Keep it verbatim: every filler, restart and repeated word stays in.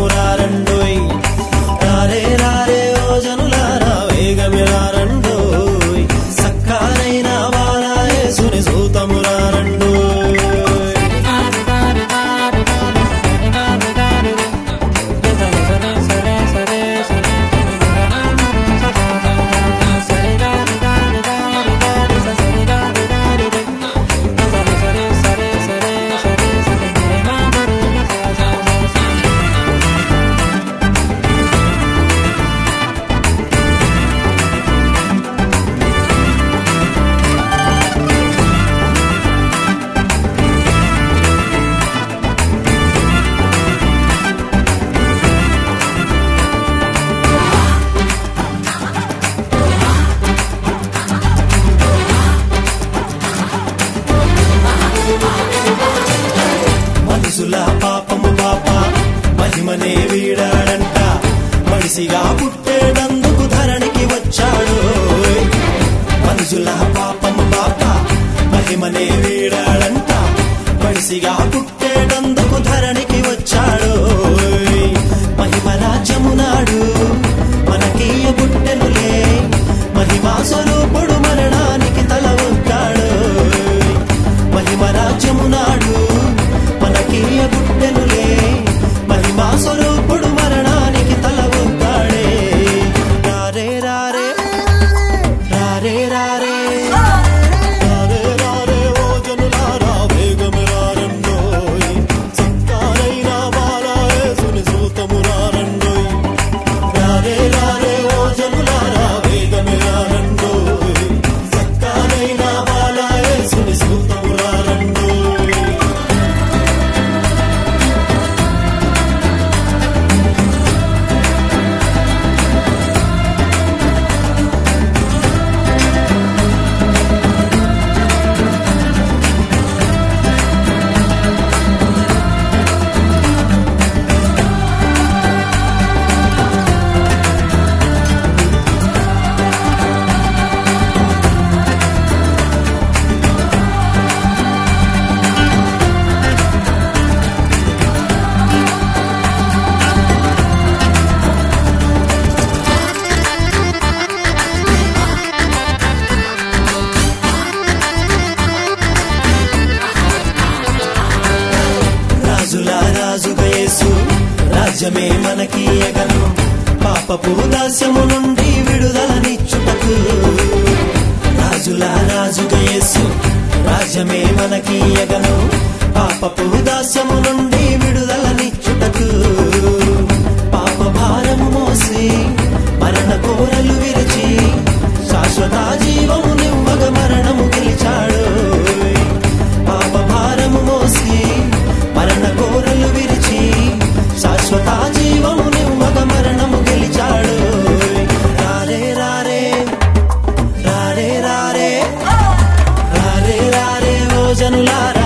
రారండోయ్ రారే రారే ఓ జనులారా వేగమే రారండోయ్ సక్కారైన బాలయేసుని చూతము రారండోయ్ మనుషుల పాపము పాప మహిమనే వీడాడంట మనిషిగా పుట్టేటందుకు ధరణికి వచ్చాడు మనుషుల పాపము పాప మహిమనే వీడాడంట మనిషిగా పుట్టేటందుకు ధరణికి వచ్చాడు మహిమ రాజ్యమునాడు మనకీయ పుట్టెనులే మహిమా స్వరూపుడు మరణానికి తల వంకాడు మహిమ రాజ్యమునాడు మనకీయ పుట్టెనులే మహిమా స్వరూపుడు మరణానికి తల వంకాడే రారే రారే రారే రారే రారే రారే ఓ జనులారా వేగమే రారండోయ్ సక్కారైన బాలయేసుని చూతము రారండోయ్ రారే రారే ఓ జనులారా వేగమే రారండోయ్ సక్కారైన బాలయేసుని చూతము రారండోయ్ రాజుల రాజుగా యేసు రాజ్యమే మనకీయగను పాపపు దాస్యము నుండి విడుదలనిచ్చుటకు రాజుల రాజుగా యేసు రాజ్యమే మనకీయగను పాపపు దాస్యము నుండి విడుదలనిచ్చుటకు పాప భారము మోసి మరణ కోరలు విరిచి శాశ్వత జీవము నివ్వగ మరణము గెలిచాడు పాప భారము మోసి మరణ కోరలు విరిచి శాశ్వత జీవము నివ్వగ మరణము గెలిచాడు రారే రారే రారే రారే రారే రారే ఓ జనులారా